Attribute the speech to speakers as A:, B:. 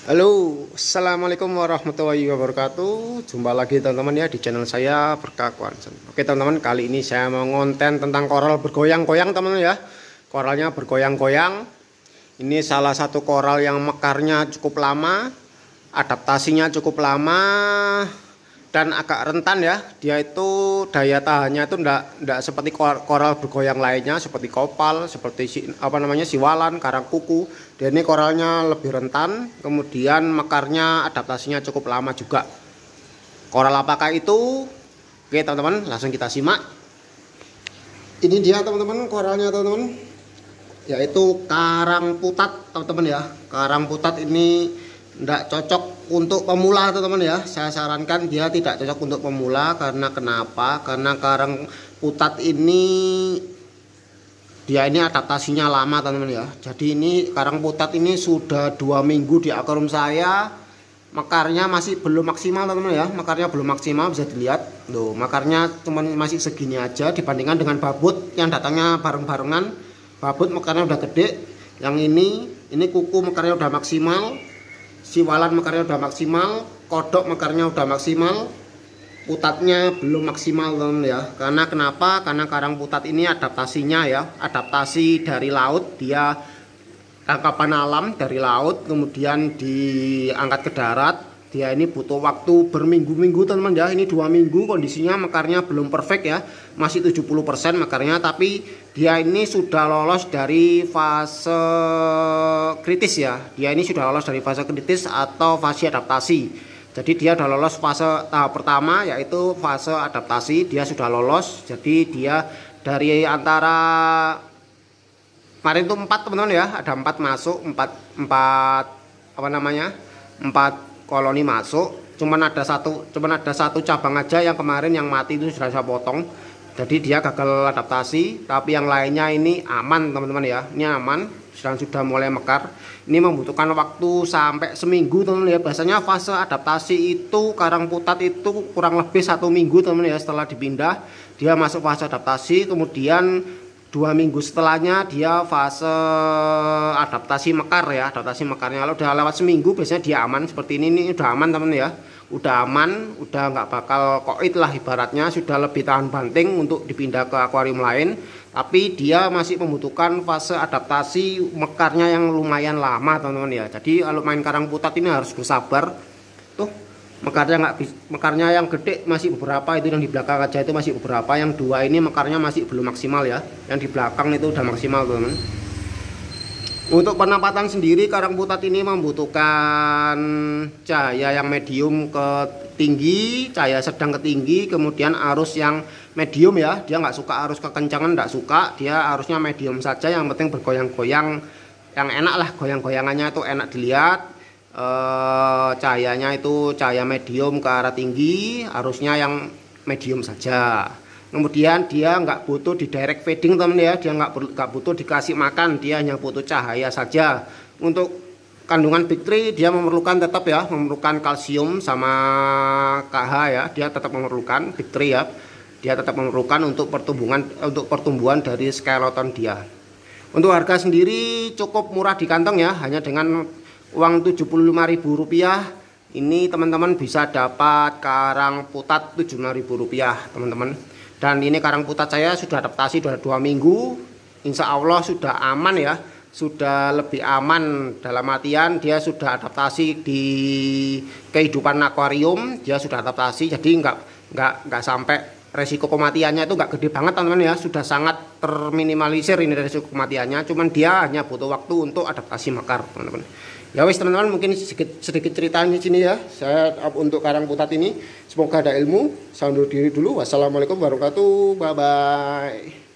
A: Halo, assalamualaikum warahmatullahi wabarakatuh. Jumpa lagi teman-teman ya di channel saya Berkah Kwansen. Oke teman-teman, kali ini saya mau ngonten tentang koral bergoyang-goyang teman-teman ya. Koralnya bergoyang-goyang. Ini salah satu koral yang mekarnya cukup lama, adaptasinya cukup lama, dan agak rentan ya. Dia itu daya tahannya itu enggak seperti koral bergoyang lainnya seperti kopal, seperti siwalan, karang kuku. Dan ini koralnya lebih rentan, kemudian mekarnya adaptasinya cukup lama juga. Koral apakah itu? Oke teman-teman, langsung kita simak. Ini dia teman-teman koralnya teman-teman, yaitu karang putat teman-teman ya. Karang putat ini tidak cocok untuk pemula teman-teman ya. Saya sarankan dia tidak cocok untuk pemula. Karena kenapa? Karena karang putat ini dia ini adaptasinya lama teman-teman ya. Jadi ini karang putat ini sudah 2 minggu di akuarium saya. Mekarnya masih belum maksimal teman-teman ya. Mekarnya belum maksimal, bisa dilihat. Loh, mekarnya cuma masih segini aja dibandingkan dengan babut yang datangnya bareng-barengan. Babut mekarnya udah gede. Yang ini kuku mekarnya udah maksimal. Siwalan mekarnya udah maksimal, kodok mekarnya udah maksimal, putatnya belum maksimal teman ya. Karena kenapa? Karena karang putat ini adaptasinya ya, adaptasi dari laut, dia tangkapan alam dari laut kemudian diangkat ke darat. Dia ini butuh waktu berminggu-minggu teman-teman ya. Ini 2 minggu kondisinya mekarnya belum perfect ya. Masih 70% mekarnya, tapi dia ini sudah lolos dari fase kritis ya. Dia ini sudah lolos dari fase kritis atau fase adaptasi. Jadi dia sudah lolos fase tahap pertama yaitu fase adaptasi. Dia sudah lolos. Jadi dia dari antara kemarin itu 4 teman-teman ya. Ada 4 masuk, 4 koloni masuk, cuman ada satu cabang aja yang kemarin yang mati itu sudah saya potong. Jadi dia gagal adaptasi, tapi yang lainnya ini aman teman-teman ya. Ini aman, sudah mulai mekar. Ini membutuhkan waktu sampai seminggu teman-teman ya. Biasanya fase adaptasi itu karang putat itu kurang lebih 1 minggu teman-teman ya. Setelah dipindah dia masuk fase adaptasi, kemudian 2 minggu setelahnya dia fase adaptasi mekar ya. Adaptasi mekarnya kalau udah lewat seminggu biasanya dia aman. Seperti ini udah aman teman ya, udah aman, udah nggak bakal koit lah ibaratnya, sudah lebih tahan banting untuk dipindah ke akuarium lain. Tapi dia masih membutuhkan fase adaptasi mekarnya yang lumayan lama teman-teman ya. Jadi kalau main karang putat ini harus bersabar. Tuh mekarnya yang gede masih beberapa, itu yang di belakang aja itu masih beberapa, yang 2 ini mekarnya masih belum maksimal ya. Yang di belakang itu udah maksimal teman. Untuk penempatan sendiri karang putat ini membutuhkan cahaya yang medium ke tinggi, cahaya sedang ke tinggi, kemudian arus yang medium ya. Dia nggak suka arus kekencangan, nggak suka, dia arusnya medium saja, yang penting bergoyang-goyang, yang enak lah, goyang-goyangannya itu enak dilihat. Cahayanya itu cahaya medium ke arah tinggi, arusnya yang medium saja. Kemudian dia nggak butuh di direct feeding teman ya, dia nggak butuh dikasih makan, dia hanya butuh cahaya saja. Untuk kandungan Big 3 dia memerlukan memerlukan kalsium sama KH ya, dia tetap memerlukan Big 3 ya, dia tetap memerlukan untuk pertumbuhan dari skeleton dia. Untuk harga sendiri cukup murah di kantong ya, hanya dengan uang Rp75.000 ini teman-teman bisa dapat karang putat Rp75.000 teman-teman. Dan ini karang putat saya sudah adaptasi sudah 2 minggu, insya Allah sudah aman ya, sudah lebih aman dalam artian dia sudah adaptasi di kehidupan akuarium, dia sudah adaptasi, jadi nggak sampai resiko kematiannya itu nggak gede banget teman-teman ya, sudah sangat terminimalisir ini resiko kematiannya, cuman dia hanya butuh waktu untuk adaptasi mekar teman-teman. Ya wis teman-teman, mungkin sedikit ceritanya di sini ya saya untuk karang putat ini. Semoga ada ilmu. Saya undur diri dulu. Wassalamualaikum warahmatullahi wabarakatuh. Bye bye.